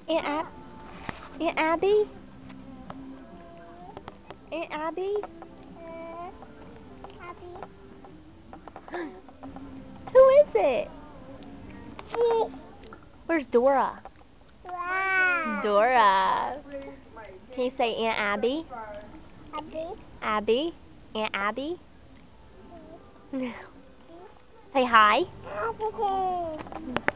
Aunt Abby? Aunt Abby? Abby. Who is it? She. Where's Dora? Wow. Dora. Can you say Aunt Abby? Abby. Abby? Aunt Abby? Say hi. Abby.